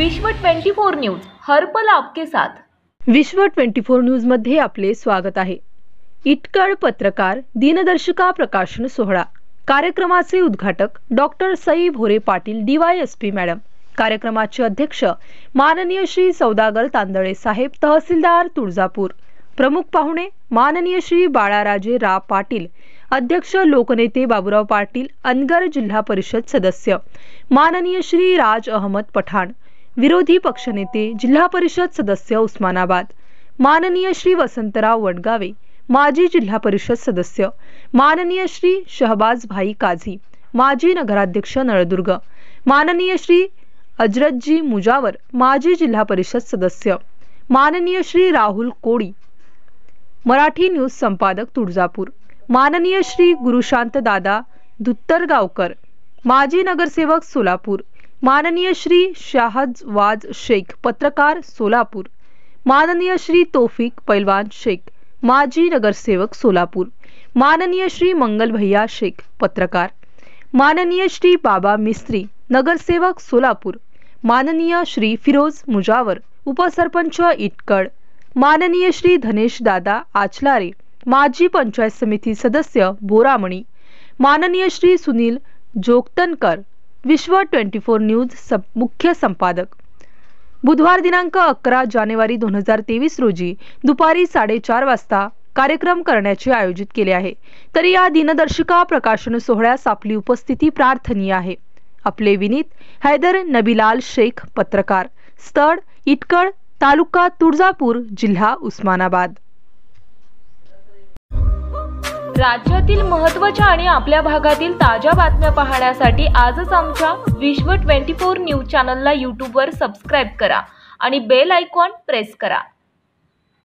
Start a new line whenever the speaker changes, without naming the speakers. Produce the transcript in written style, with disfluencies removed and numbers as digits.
विश्व 24 न्यूज हर पल आपके साथ।
विश्व 24 न्यूज मध्ये आपले स्वागत आहे। इटकळ पत्रकार दिनदर्शिका प्रकाशन सोहळा कार्यक्रमाचे उद्घाटक doctor Sai Bhore Patil DYSP madam. कार्यक्रमाचे अध्यक्ष माननीय श्री सौदागर तांदळे साहेब तहसीलदार तुळजापूर। प्रमुख पाहुणे माननीय श्री बाळाराजे रा पाटील अध्यक्ष लोकनेते बाबूराव पाटील अनगर जिल्हा परिषद सदस्य माननीय श्री राज अहमद पठाण विरोधी पक्षनेते जिल्हा परिषद सदस्य उस्मानाबाद माननीय श्री वसंतराव वडगावे माजी जिल्हा परिषद सदस्य माननीय श्री शहबाज भाई काझी माजी नगराध्यक्ष नळदुर्ग माननीय श्री अजरतजी मुजावर माजी जिल्हा परिषद सदस्य माननीय श्री राहुल कोडी मराठी न्यूज संपादक तुळजापूर माननीय श्री गुरुशांत दादा धुत्तरगावकर माजी नगरसेवक सोलापूर माननीय श्री शाहजवाज शेख पत्रकार सोलापूर माननीय श्री तौफिक पैलवान शेख माजी नगरसेवक सोलापूर माननीय श्री मंगल भैया शेख पत्रकार माननीय श्री बाबा मिस्त्री नगरसेवक सोलापूर माननीय श्री फिरोज मुजावर उपसरपंच इटकळ माननीय श्री धनेश दादा आचलारे माजी पंचायत समिती सदस्य बोरामणी माननीय श्री सुनील जोगतनकर विश्व 24 न्यूज मुख्य संपादक। बुधवार दिनांक 11 जानेवारी 2023 रोजी दुपारी 4:30 वाजता कार्यक्रम करण्याचे आयोजित केले आहे। तरी या दिनदर्शिका प्रकाशन सोहळ्यास आपली उपस्थिती प्रार्थनीय आहे। आपले विनीत हैदर नबीलाल शेख पत्रकार स्थळ इटकळ तालुका तुळजापूर जिल्हा उस्मानाबाद।
राज्यातील महत्त्वाच्या आणि आपल्या भागातील ताज्या बातम्या पाहण्यासाठी आजच आमच्या विश्व 24 न्यूज चॅनलला YouTube वर सबस्क्राइब करा आणि बेल आयकॉन प्रेस करा।